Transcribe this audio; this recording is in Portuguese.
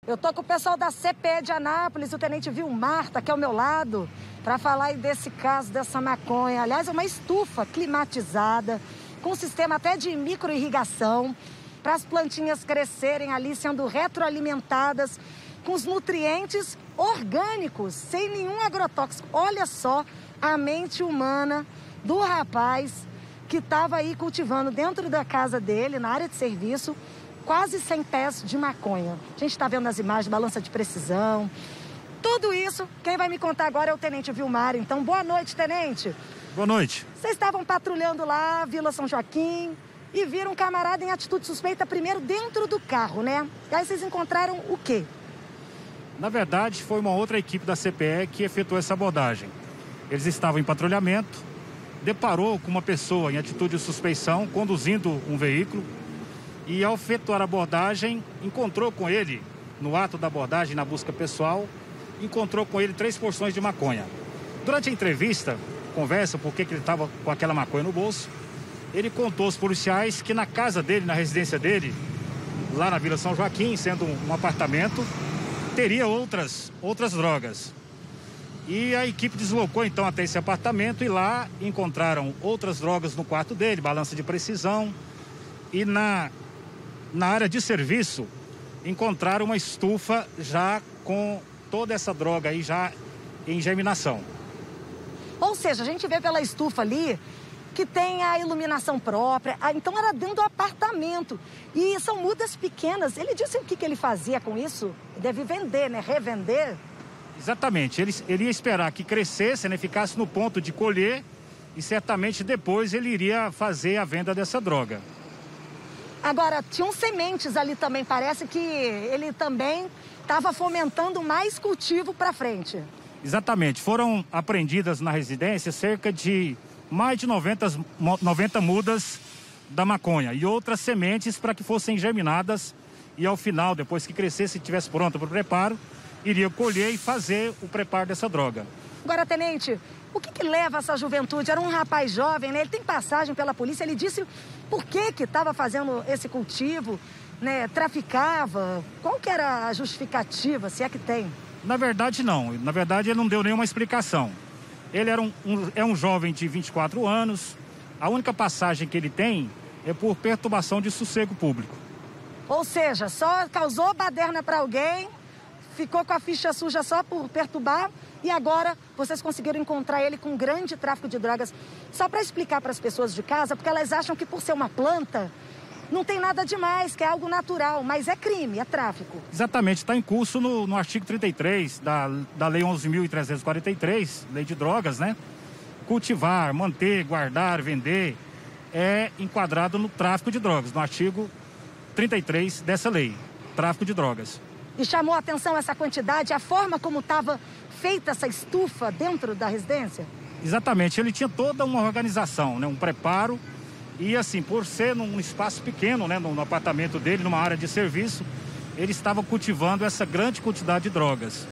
Eu tô com o pessoal da CPE de Anápolis, o tenente Vilmar tá aqui ao meu lado, para falar aí desse caso, dessa maconha. Aliás, é uma estufa climatizada, com sistema até de microirrigação, para as plantinhas crescerem ali, sendo retroalimentadas com os nutrientes orgânicos, sem nenhum agrotóxico. Olha só a mente humana do rapaz que estava aí cultivando dentro da casa dele, na área de serviço, quase 100 pés de maconha. A gente está vendo as imagens, balança de precisão. Tudo isso, quem vai me contar agora é o tenente Vilmar. Então, boa noite, tenente. Boa noite. Vocês estavam patrulhando lá, Vila São Joaquim, e viram um camarada em atitude suspeita primeiro dentro do carro, né? E aí vocês encontraram o quê? Na verdade, foi uma outra equipe da CPE que efetuou essa abordagem. Eles estavam em patrulhamento, deparou com uma pessoa em atitude de suspeição, conduzindo um veículo, e ao efetuar a abordagem, encontrou com ele, no ato da abordagem, na busca pessoal, encontrou com ele 3 porções de maconha. Durante a entrevista, conversa, por que ele estava com aquela maconha no bolso, ele contou aos policiais que na casa dele, na residência dele, lá na Vila São Joaquim, sendo um apartamento, teria outras drogas. E a equipe deslocou então até esse apartamento e lá encontraram outras drogas no quarto dele, balança de precisão, e na área de serviço encontraram uma estufa já com toda essa droga aí já em germinação. Ou seja, a gente vê pela estufa ali que tem a iluminação própria, então era dentro do apartamento. E são mudas pequenas. Ele disse o que ele fazia com isso? Deve vender, né? Revender. Exatamente. Ele ia esperar que crescesse, né? Ficasse no ponto de colher e certamente depois ele iria fazer a venda dessa droga. Agora, tinham sementes ali também. Parece que ele também estava fomentando mais cultivo para frente. Exatamente. Foram apreendidas na residência cerca de mais de 90 mudas da maconha e outras sementes para que fossem germinadas e ao final, depois que crescesse e estivesse pronto para o preparo, iria colher e fazer o preparo dessa droga. Agora, tenente, o que leva essa juventude? Era um rapaz jovem, né? Ele tem passagem pela polícia, ele disse por que estava fazendo esse cultivo, né? Traficava, qual que era a justificativa, se é que tem? Na verdade, não. Na verdade, ele não deu nenhuma explicação. Ele era um jovem de 24 anos, a única passagem que ele tem é por perturbação de sossego público. Ou seja, só causou baderna para alguém, ficou com a ficha suja só por perturbar e agora vocês conseguiram encontrar ele com grande tráfico de drogas. Só para explicar para as pessoas de casa, porque elas acham que por ser uma planta não tem nada demais, que é algo natural, mas é crime, é tráfico. Exatamente, está em curso no artigo 33 da Lei 11.343, Lei de Drogas, né? Cultivar, manter, guardar, vender é enquadrado no tráfico de drogas, no artigo 33 dessa lei, tráfico de drogas. E chamou a atenção essa quantidade, a forma como estava feita essa estufa dentro da residência? Exatamente, ele tinha toda uma organização, né? Um preparo e assim, por ser num espaço pequeno, né? No apartamento dele, numa área de serviço, ele estava cultivando essa grande quantidade de drogas.